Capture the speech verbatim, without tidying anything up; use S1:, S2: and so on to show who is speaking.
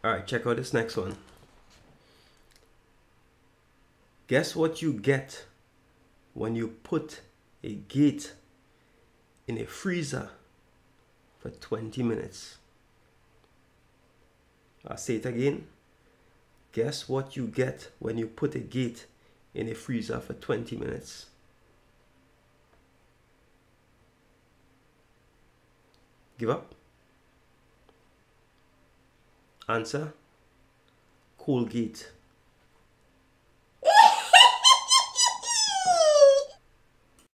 S1: Alright, check out this next one. Guess what you get when you put a gate in a freezer for twenty minutes. I'll say it again. Guess what you get when you put a gate in a freezer for twenty minutes. Give up? Answer: Colgate.